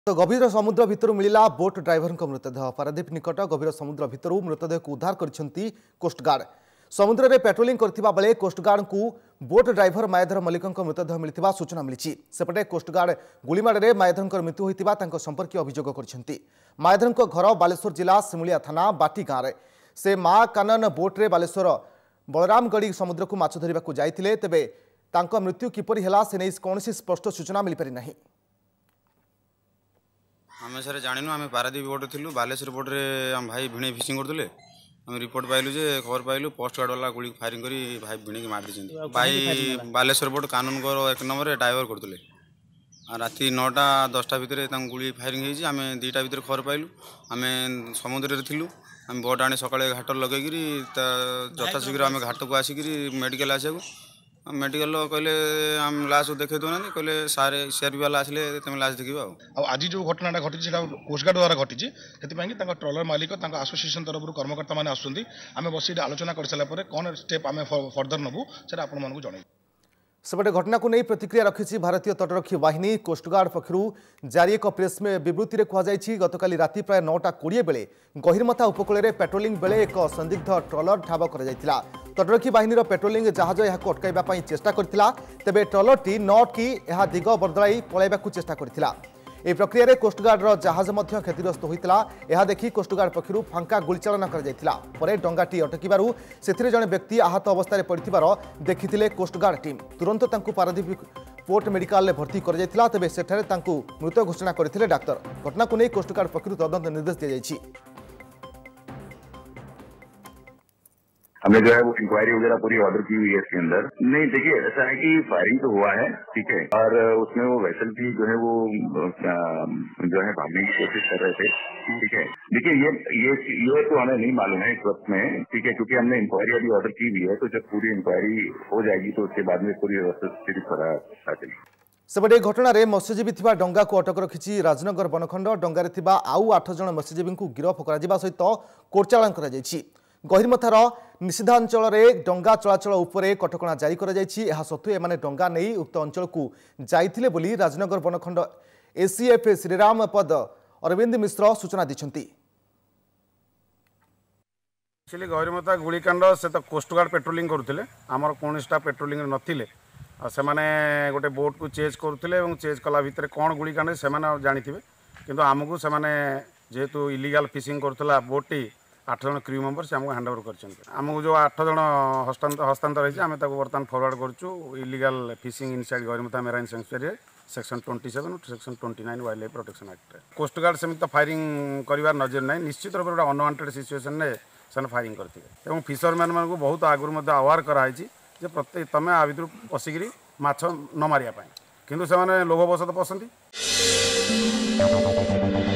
तो गभीर समुद्र भितर मिला बोट ड्राइवर मृतदेह पारादीप निकट गभीर समुद्र भितर मृतदेह को उद्धार कर कोस्टगार्ड समुद्र में पेट्रोलिंग करथिबा बेले कोस्टगार्ड को बोट ड्राइवर मायाधर मल्लिक मृतदेह मिलता सूचना मिली। सेपटे कोस्टगार्ड गुलीमाड़ मायाधर मृत्यु होता संपर्क अभियोग कर मायाधर घर बालेश्वर जिला सिमुलिया थाना बाटी गाँव में से माँ कानन बोट्रे बालेश्वर बलरामगढ़ी समुद्र को माछ धरने जाते तेबे मृत्यु किपरि है से नहीं कौन स्पष्ट सूचना मिल पारि नहीं। आम सर जानू आम पारादीप बोट थी बालेश्वर बोट्रे आम भाई भिणे फिशिंग करते आम रिपोर्ट पाइलु जे खबर पाइलु पोस्ट गार्ड वाला गुड़ी फायरिंग करी भाई भिणे मार दी भाई Baleshwar boat Kanunagar 1 number driver करते राति 9टा 10टा भितर गुड़ी फायरिंग होती आम 2टा भितर खबर पाइलु आम समुद्र थिलु आम बोट आने सकाଳେ घाट लगेकरी यथाशीघ्र आम घाट को आसिक मेडिकल आसा मेडिकल कहले आम लाश देखे दौना कहले सारे सीआरपी वाला आसले तुम लाश देखा आज जो घटना घटी कोस्टगार्ड द्वारा घटी से ट्रलर मालिक आसोसिएशन तरफ कर्मकर्ता मैंने आसमें बस आलोचना कर सारापर कौन स्टेप आम फर्दर नबू से आपण मानक जन सेपटे घटना को नहीं प्रतिक्रिया रखी भारतीय तटरक्षी बाहिनी कोस्टगार्ड पक्षर जारी एक प्रेस विवृत्ति में कहुई गतकाली राति प्राय 9:20 बेले गहिरमथा उपकूल में पेट्रोलिंग बेले एक संदिग्ध ट्रलर ठाब कर तटरक्षी बाहिनी पेट्रोलिंग जहाज यह अटकाइवाई चेष्टा करथिला तेबे ट्रलरटी नट की यह दिग बदलाई पलैबा चेष्टा करथिला। ए प्रक्रिया रे कोस्टगार्ड जहाज मध्य क्षतिग्रस्त होता यह देखि कोस्टगार्ड पक्षर फांका गुलीचालना कर डंगाटी अटकबार से जड़े व्यक्ति आहत अवस्था पड़िथिबार देखिथिले कोस्टगार्ड टीम तुरंत तांकु पारादीप पोर्ट मेडिकल में भर्ती कर तेबे सेठारे तांकु मृत घोषणा करथिले डाक्तर। घटना को नहीं कोस्टगार्ड पक्षर तदंत निर्देश दिया जायछि। हमने जो है वो इंक्वायरी वगैरह पूरी ऑर्डर की हुई है इसके अंदर। नहीं देखिए ऐसा है कि फायरिंग तो हुआ है ठीक है और उसमें वो वेसल भी जो है वो जो है भागने की कोशिश कर रहे थे ठीक है। देखिए ये तो हमें नहीं मालूम है इस वक्त में ठीक है क्योंकि हमने इंक्वायरी अभी ऑर्डर की हुई है तो जब पूरी इंक्वायरी हो जाएगी तो उसके बाद में पूरी स्थिति पता चलेगी। सेपटे घटना रे मत्स्यजीवी थिबा डंगा को अटक रखिछि राजनगर बनखंड डंगारे थिबा आउ 8 जण मत्स्यजीवी को गिरफ करा सहित कोर्चालान करा जायछि। गहिरमथार निषिद्धांचल में डंगा चलाचल उपरे कटकणा जारी कर सत्वे एमाने डंगा नहीं उक्त अंचल को जाइथिले बोली राजनगर बनखंड एसीएफ श्रीराम पद अरविंद मिश्र सूचना दी। गहिरमथा गुड़ीकांड से तो कोस्टगार्ड पेट्रोलिंग करुले आमर कौन पेट्रोलिंग नथिले से गोटे बोट को चेज करुले चेज कला भितर कौन गुड़ीकांड से जानी किंतु आमको से जेहेतु इलीगल फिशिंग करुला बोटी 8 जन क्रू मेंबर से आमको हैंडओवर करमको जो 8 जन हस्तांतर होती आम बर्तमान फरवर्ड करूँ illegal fishing inside Gahirmatha marine sanctuary section 27 section 29 wild life protection act. Coast guard सेमती तो फायरिंग कर नजर ना निश्चित रूप से अनवांटेड सिचुएसन में से फायरिंग करते फिशरमैन मानक बहुत आगुरी अवार कराई प्रत्येक तुम आ भर पशिकी माछ न मारिया किंतु से लोभवश तो पसंदी।